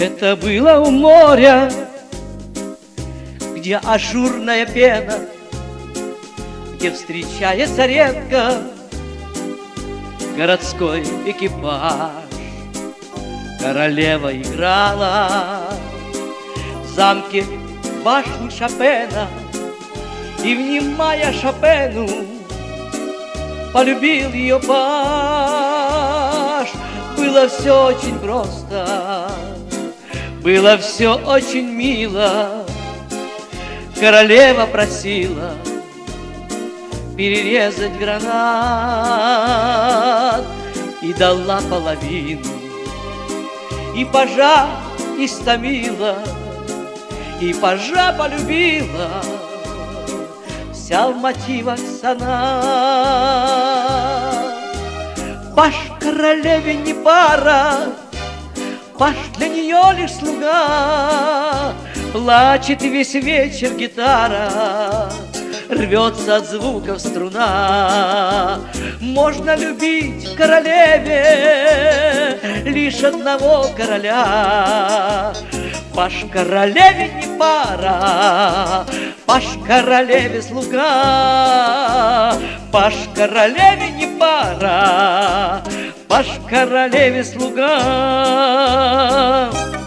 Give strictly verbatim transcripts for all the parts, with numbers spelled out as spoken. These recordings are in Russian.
Это было у моря, где ажурная пена, где встречается редко городской экипаж. Королева играла в замке башни Шопена, и, внимая Шопену, полюбил ее паж. Было все очень просто, было все очень мило. Королева просила перерезать гранат и дала половину, и пажа истомила, и пажа полюбила, вся в мотивах сонат. Паж королеве не пара, паж для нее лишь слуга. Плачет весь вечер гитара, рвется от звуков струна. Можно любить королеве лишь одного короля. Паж королеве не пара, паж королеве слуга. Паж королеве не пара, паж королеве слуга.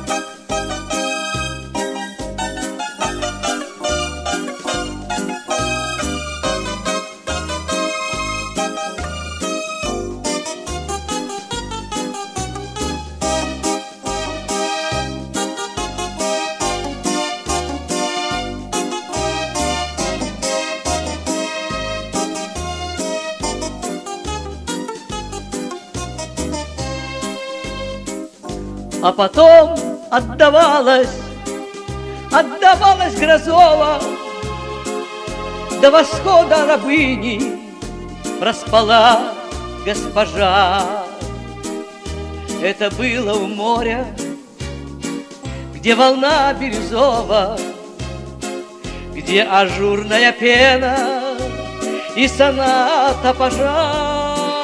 А потом отдавалась, отдавалась Грозова до восхода рабыни проспала госпожа. Это было у моря, где волна бирюзова, где ажурная пена и соната пажа.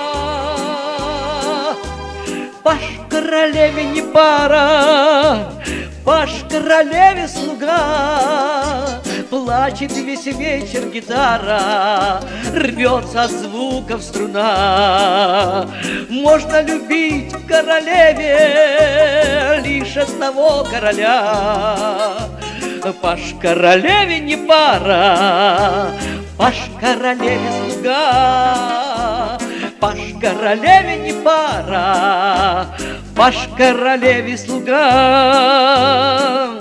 Паж королеве не пара, паж королеве слуга. Плачет весь вечер гитара, рвется от звуков струна. Можно любить в королеве лишь одного короля. Паж королеве не пара, паж королеве слуга. Паж королеве не пара, паж королеве слуга.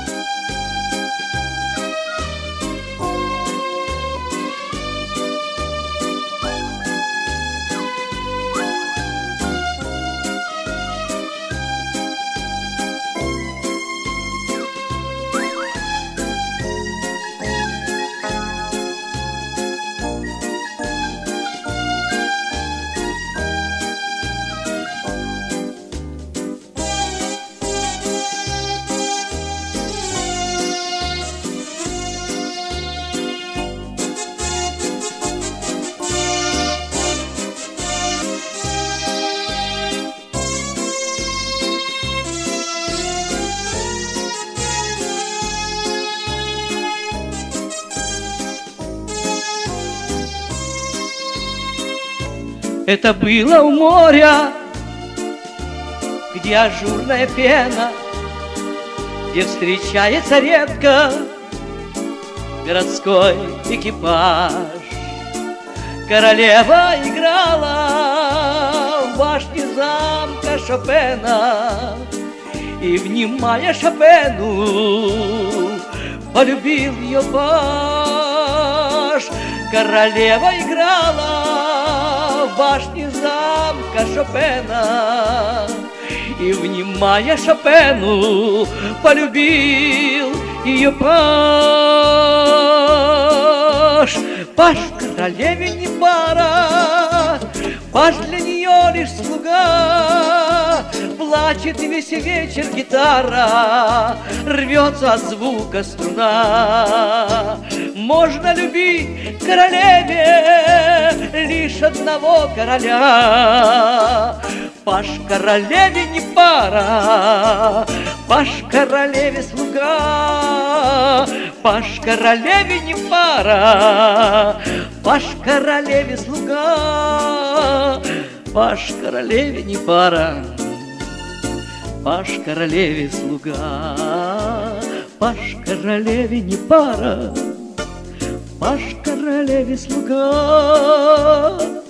Это было у моря, где ажурная пена, где встречается редко городской экипаж. Королева играла в башне замка Шопена, и, внимая Шопену, полюбил ее паж. Королева играла в башне замка Шопена, и, внимая Шопену, полюбил ее паж. Паж королеве не пара, паж для нее лишь слуга. Плачет весь вечер гитара, рвется от звука струна. Можно любить королеве лишь одного короля. Паш королеве не пара, Паш королеве слуга, Паш королеве не пара, Паш королеве слуга, Паш королеве не пара, Паш королеве слуга, Паш королеве не пара, Паш королеве слуга.